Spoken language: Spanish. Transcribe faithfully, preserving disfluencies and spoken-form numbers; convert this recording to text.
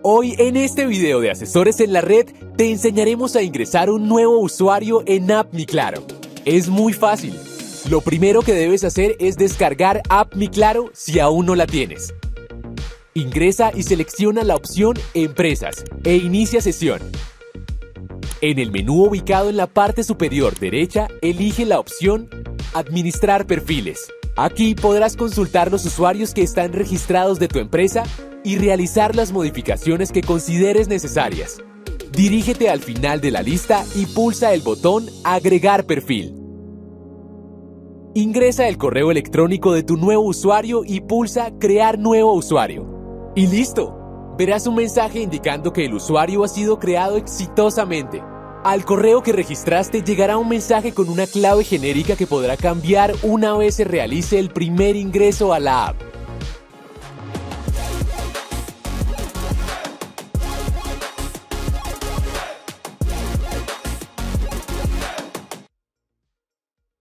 Hoy en este video de Asesores en la Red te enseñaremos a ingresar un nuevo usuario en App Mi Claro. Es muy fácil. Lo primero que debes hacer es descargar App Mi Claro si aún no la tienes. Ingresa y selecciona la opción Empresas e inicia sesión. En el menú ubicado en la parte superior derecha, elige la opción Administrar perfiles. Aquí podrás consultar los usuarios que están registrados de tu empresa y realizar las modificaciones que consideres necesarias. Dirígete al final de la lista y pulsa el botón Agregar perfil. Ingresa el correo electrónico de tu nuevo usuario y pulsa Crear nuevo usuario. ¡Y listo! Verás un mensaje indicando que el usuario ha sido creado exitosamente. Al correo que registraste llegará un mensaje con una clave genérica que podrá cambiar una vez se realice el primer ingreso a la app.